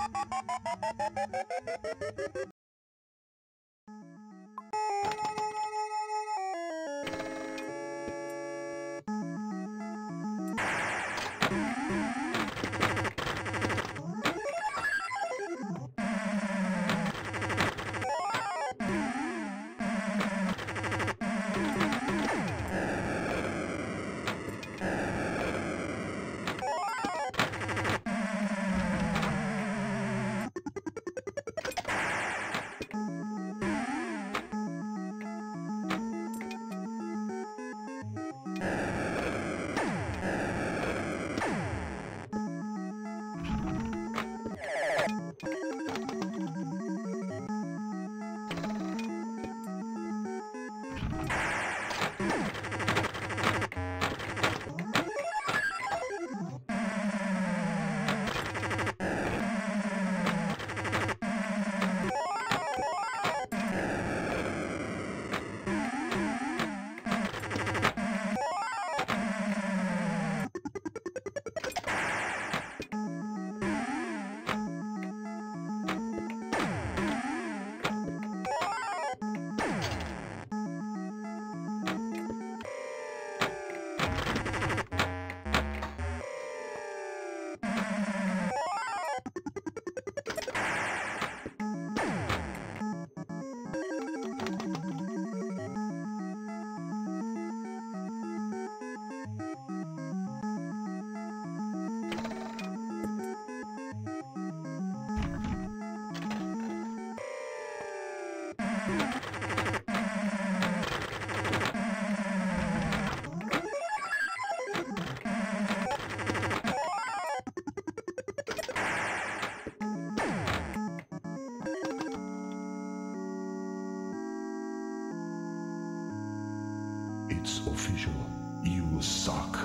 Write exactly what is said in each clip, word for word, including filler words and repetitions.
It's official. You suck.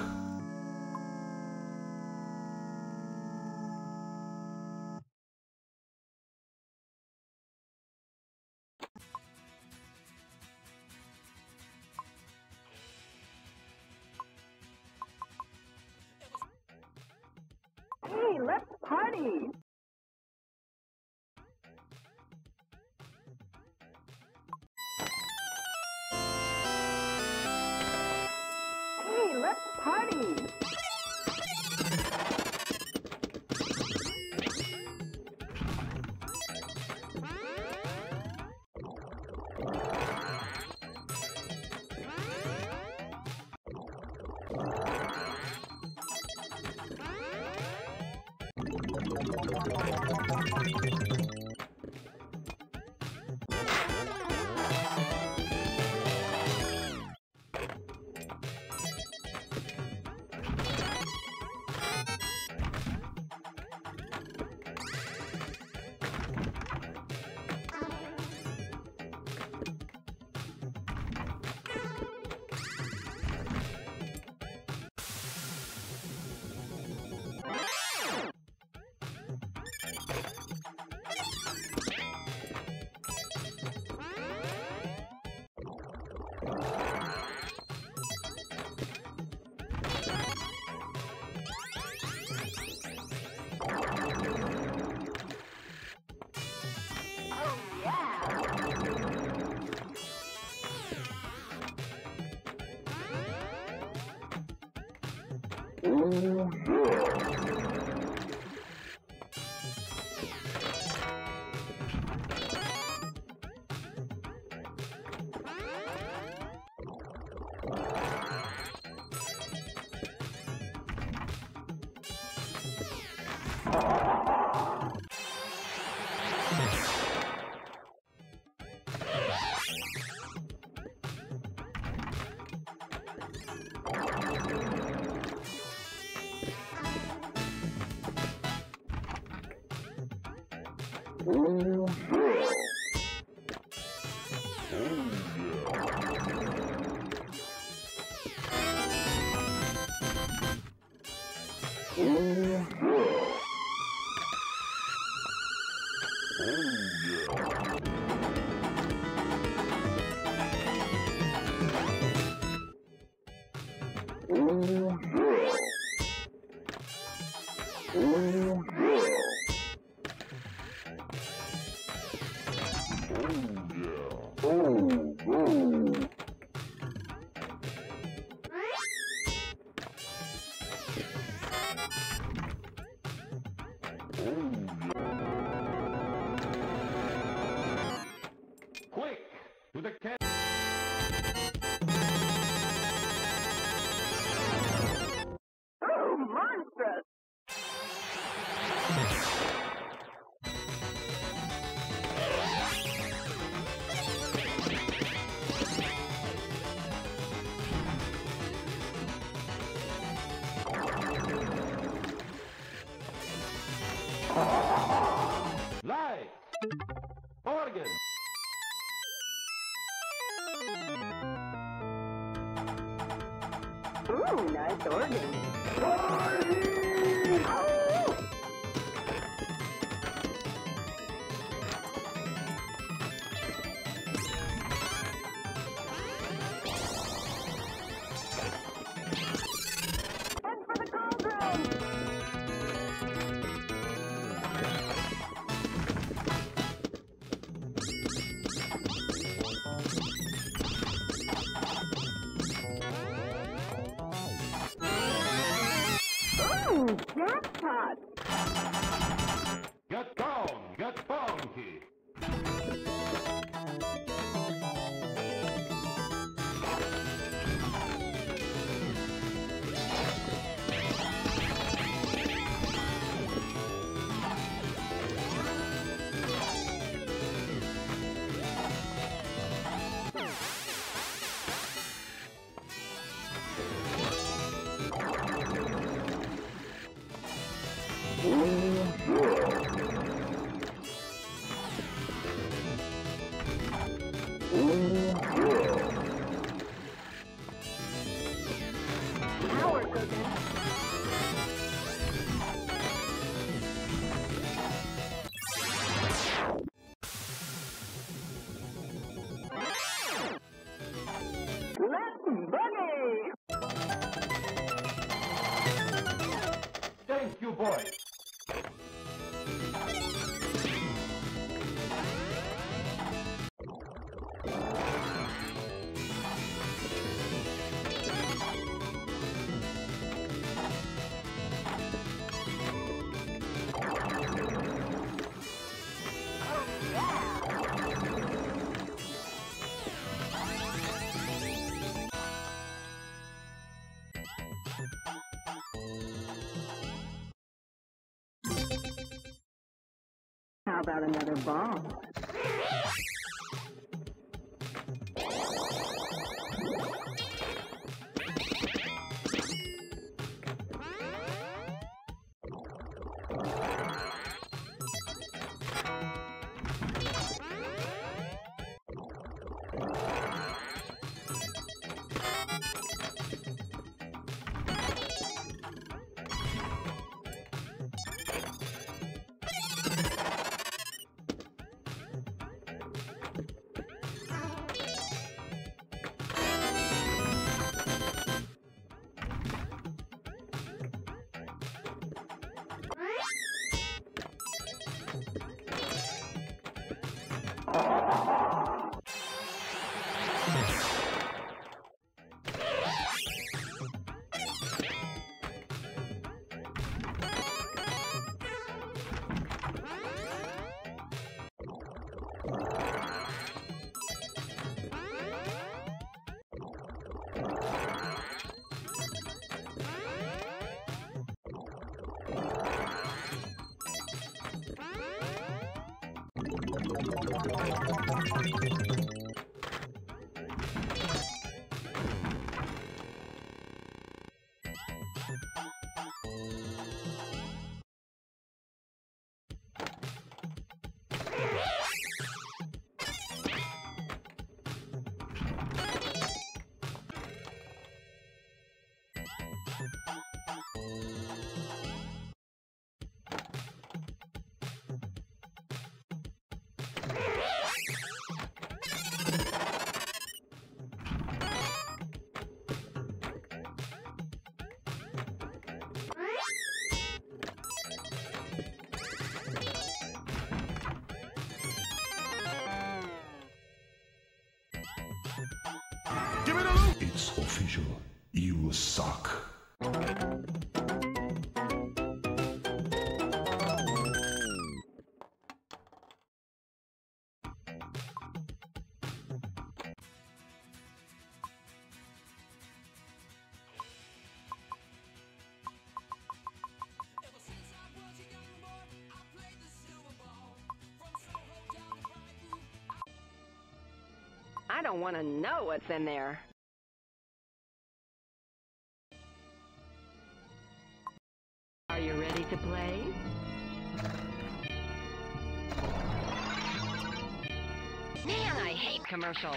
Hey, let's party! Hey, let's party! Oh, the can. Oh, monstrous! Light. Organ. Ooh, nice organ. Oh! Head for the cauldron! Ooh, jackpot! Get down. Get funky. Power cooking. Let's boogie! Thank you, boys. How about another ball? don't want to know what's in there. Are you ready to play? Man, I hate commercials.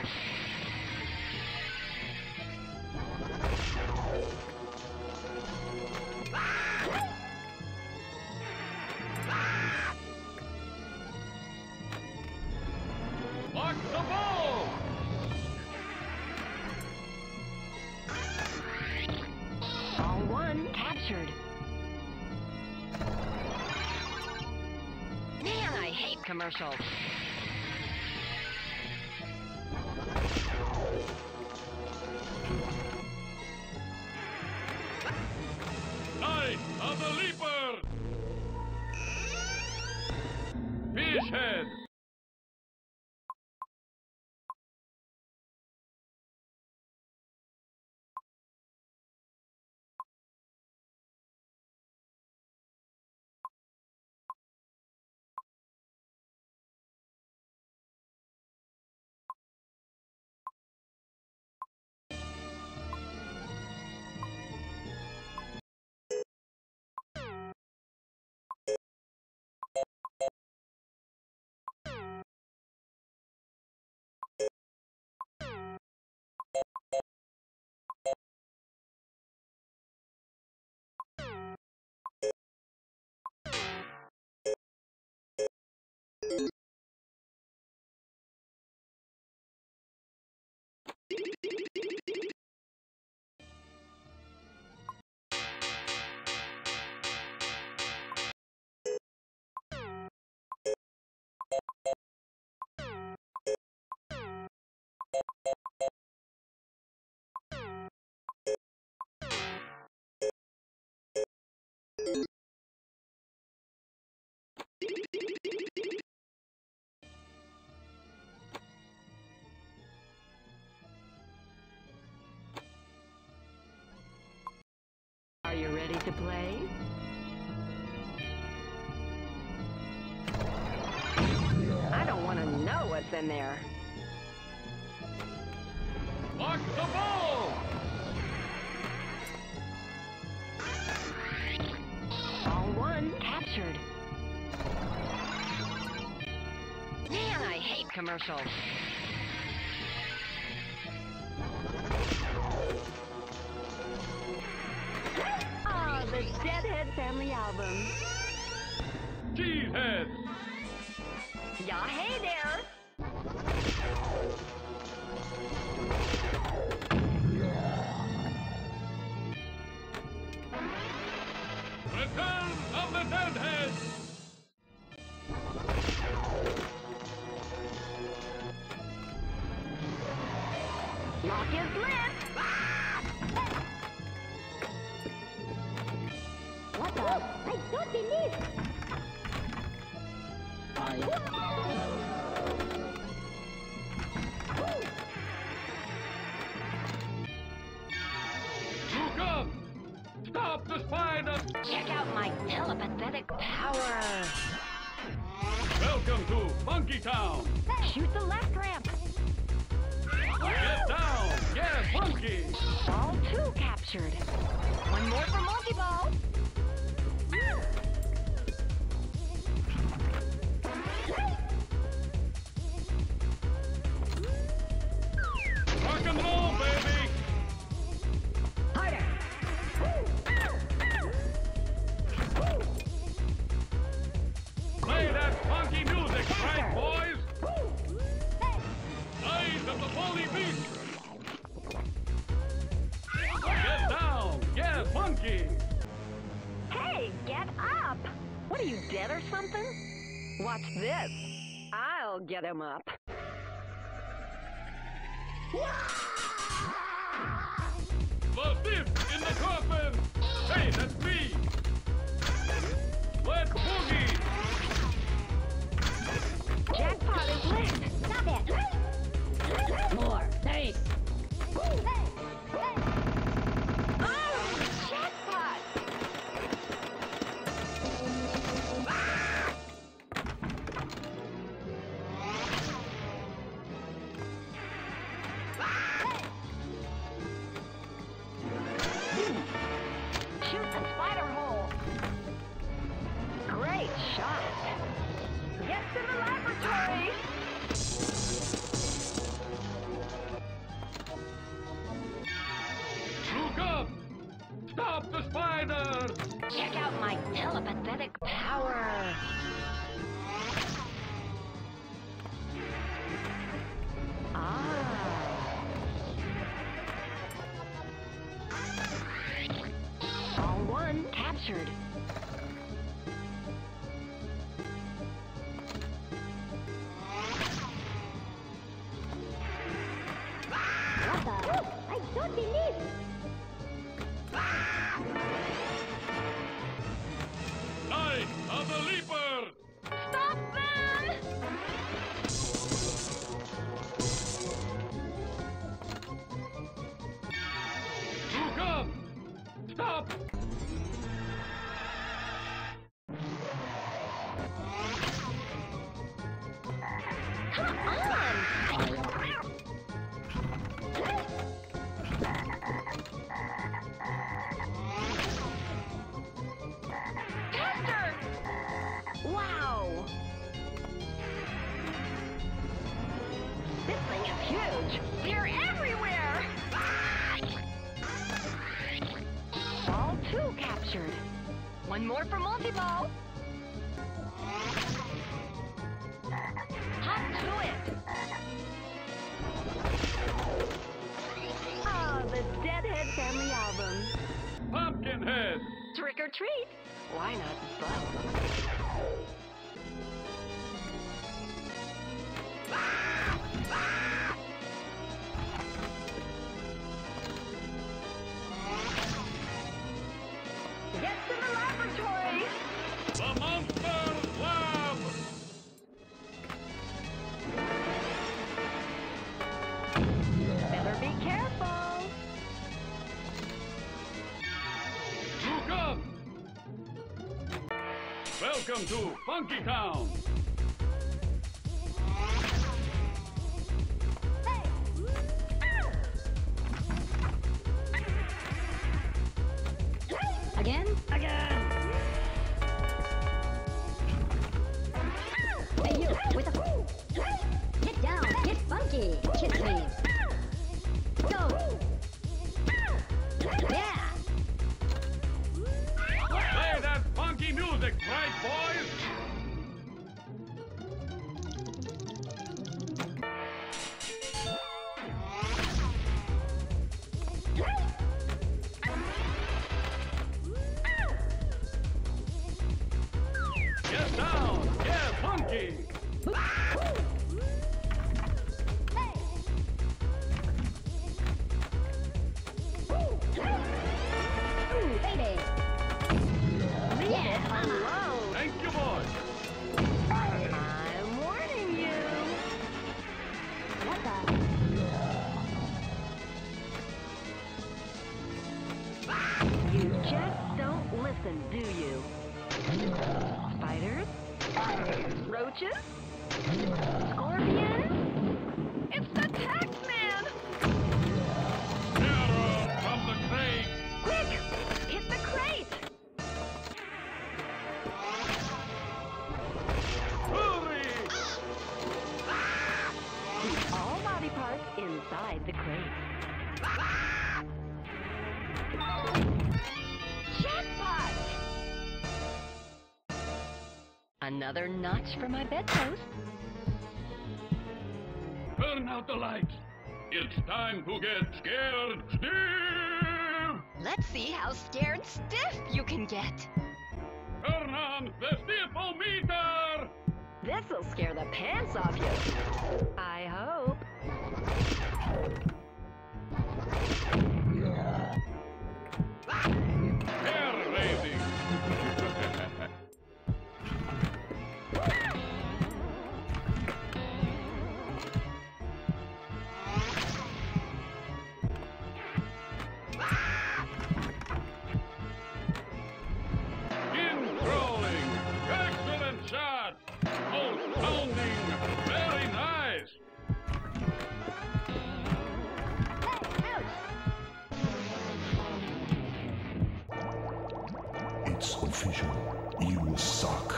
Mark the ball! Ball one captured. Man, I hate commercials. Night of the Leaper! Fish head! Are you ready to play? I don't want to know what's in there. Mark the ball! Ball one captured. Man, I hate commercials. Oh, the Deadhead Family Album. Cheesehead! Yeah, hey there. Return of the Deadhead! Lock is lit. What the? I don't believe. Look up! Stop the spider! Check out my telepathic power. Welcome to Monkey Town! Shoot the left ramp. Get down! Get monkey! Ball two captured. One more for Monkey Ball. Rock and roll, baby! Harder. Play that funky music, right, boys? Eyes of the Bully Beast! Get down! Get monkey! Hey, get up! What are you, dead or something? Watch this. I'll get him up. The thief in the coffin! Hey, that's me! Let's boogie! Jackpot is lit. Stop it. More. Three. Oh, jackpot! What the? I don't believe. Night of the Leaper! Stop them! You come! Stop! Come on! Faster! Wow! This thing is huge! They're everywhere! Ball two captured. One more for multi-ball. Hop to it! Oh, the Deadhead family album. Pumpkinhead! Trick or treat. Why not both? Get to the laboratory! The Monster Lab! Better be careful! You come! Welcome to Funky Town! Again? Again! Hey, you, with the... Get down, get funky, kiss me. Go. Yeah. Play that funky music, right, boys? Get down! Get funky! Ooh, baby. Yeah. Hello! Thank you, boys! I'm warning you! What the? You just don't listen, do you? Spiders? Roaches? Scorpions? It's the Taxman! Terror from the crate! Quick! Hit the crate! Hurry! Keep all body parts inside the crate. Jackpot! Another notch for my bedpost. Turn out the lights! It's time to get scared stiff! Let's see how scared stiff you can get. Turn on the stiffometer! This'll scare the pants off you. I hope. Hair raising! Skin crawling! Excellent shot! Most pounding! Very nice! It's official. You suck.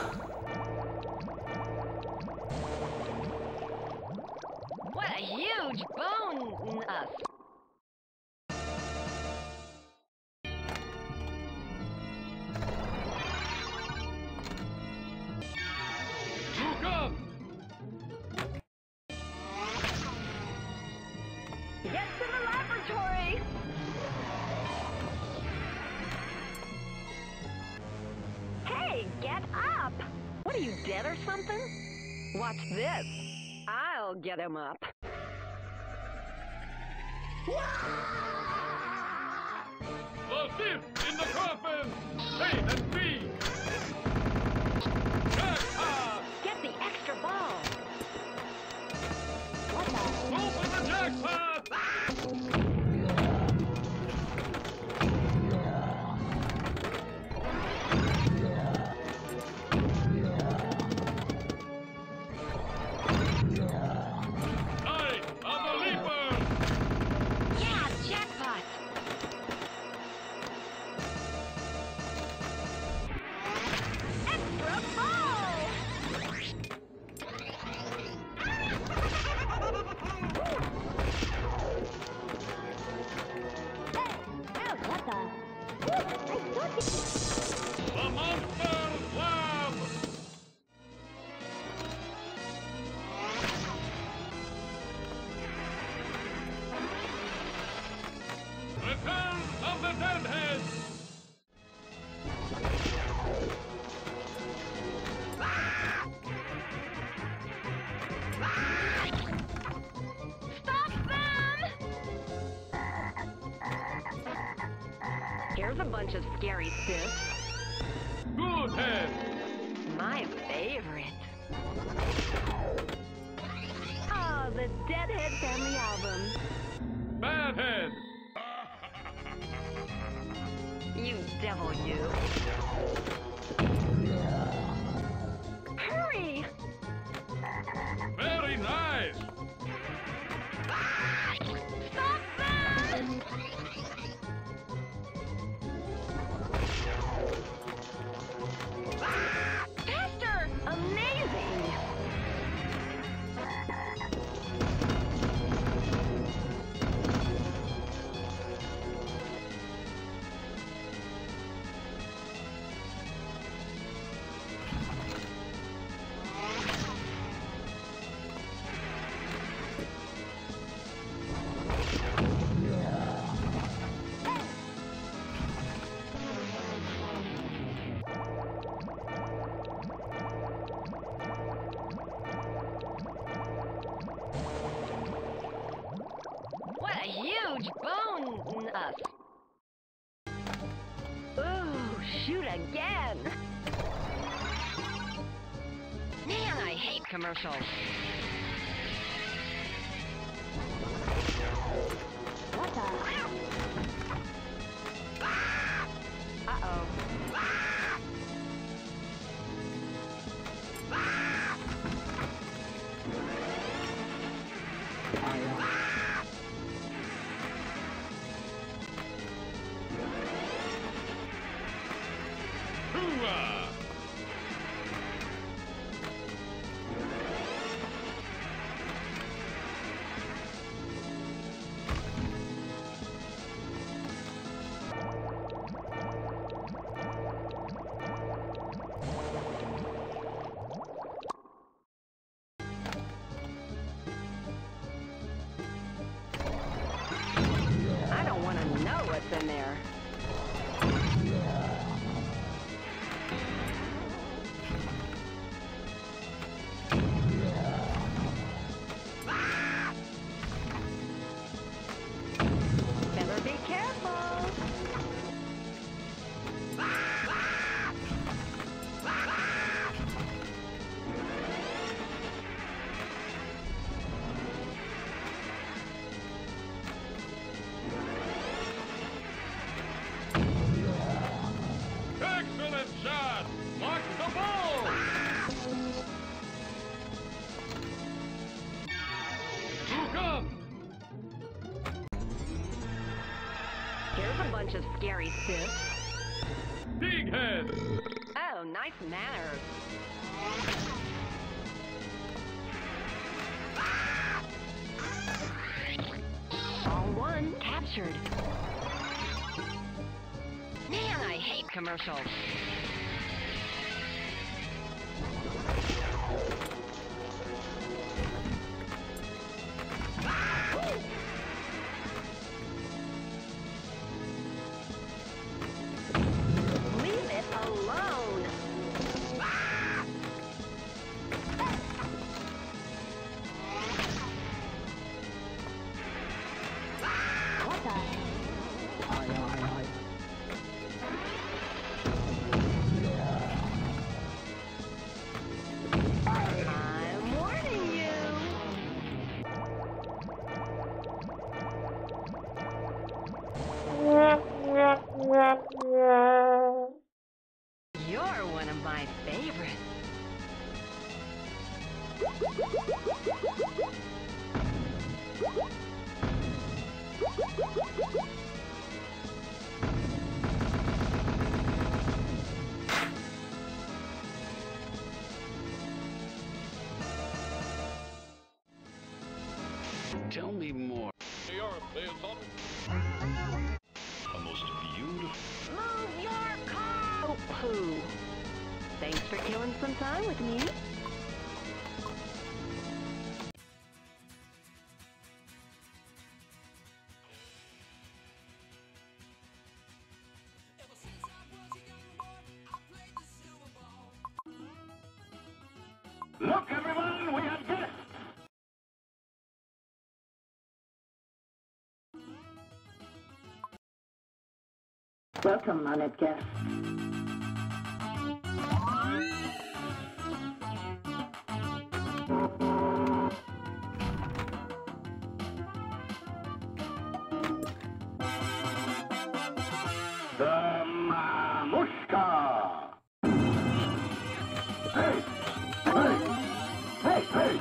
What a huge bone! Uh, You come! get to the laboratory! Hey, get up! What are you, dead or something? Watch this. I'll get him up. The thief in the coffin! Wait and see! Jackpot! Get the extra ball. What the? Open the jackpot! Night of the Leaper! Yeah, jackpot. Extra ball. What the? I took it. The Monster Lab! Return of the Deadhead! Stop them! Here's a bunch of scary sis. Good Head! My favorite. Oh, the Deadhead Family Album. Bad Head! You devil, you. Hurry! Very nice! Stop them! Faster! Amazing! What a huge bone! Us. Ooh, shoot again! Man, I hate commercials. What the? Uh-oh. Hoorah! I don't want to know what's in there. Better be careful. Excellent shot! Mark the ball! Who comes? Here's a bunch of scary sis. Big Head! Oh, nice manners. All one captured. Man, I hate commercials. Leave it alone. Tell me more. They are playing something. A most beautiful. Move your car! Oh, pooh. Thanks for killing some time with me. Look, everyone, we have guests! Welcome, honored guests. The Mamushka! Hey! Hey! Hey! Hey!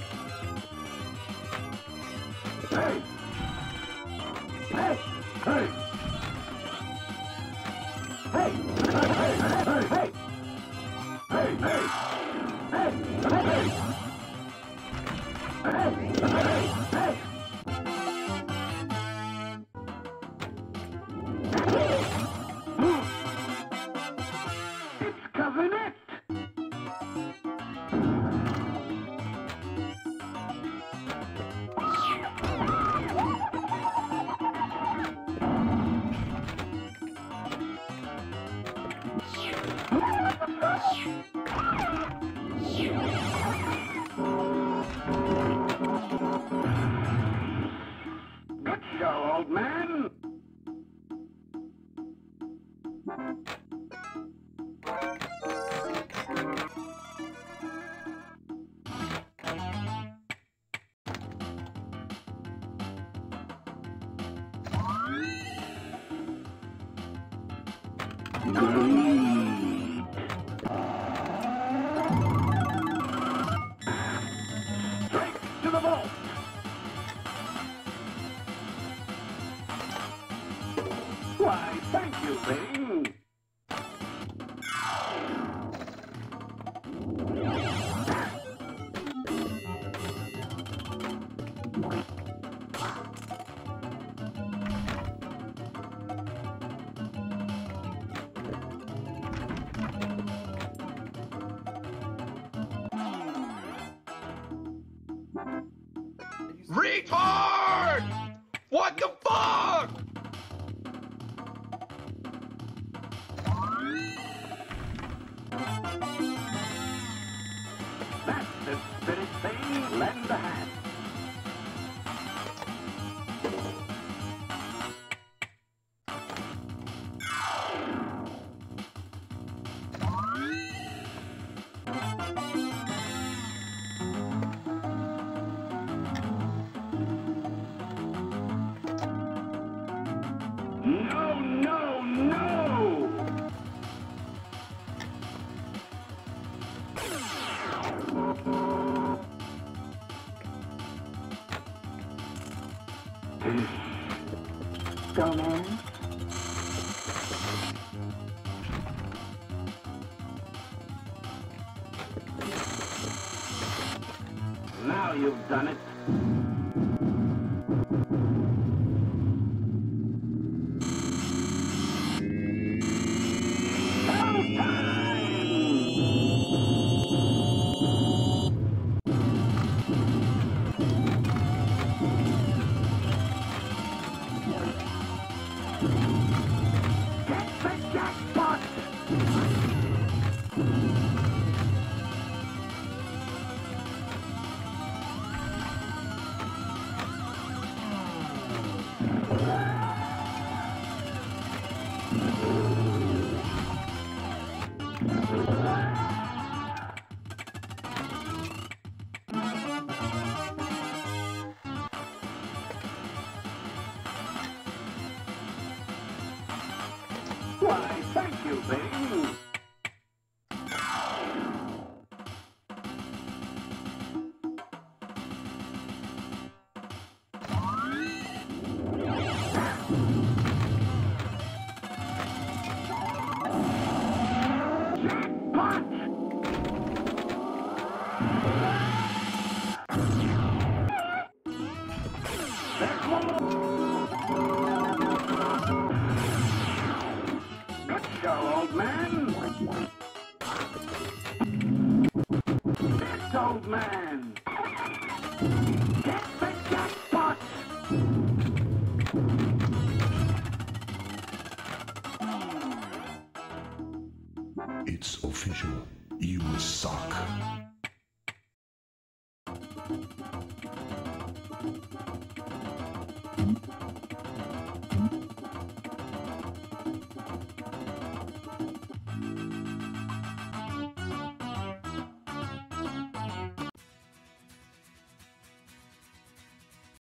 Hey! Hey! Hey! Hey! Hey! Hey! Hey! Hey! Hey! Hey! Hey! Hey! Hey! Hey! It's Covenant! Good show, old man! Greed. Straight to the vault! Why, thank you, Bing! Retard! What the fuck? That's the spirit thing. Lend a hand. No, no, no! Go, man. Now you've done it. man. Get the jackpot. It's official. You suck.